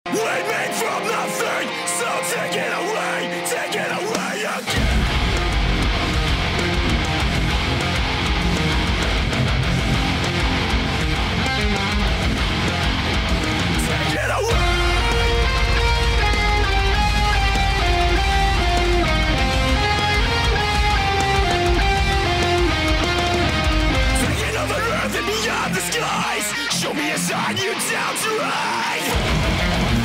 We made from nothing, so take it away again. Take it away. Taking over Earth and beyond the skies. Show me a sign you're down to ride.